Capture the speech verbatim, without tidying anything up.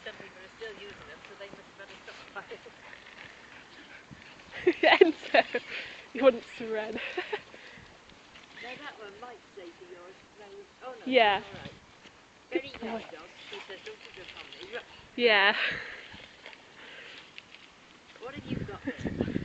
some people are still using them, so they must have better stop buying. Enzo, you wouldn't surrender. Now that one might say for yours. No, oh no, Yeah. all right. Very Good good boy. dog. She says, don't you go on me. Yeah. What have you got there?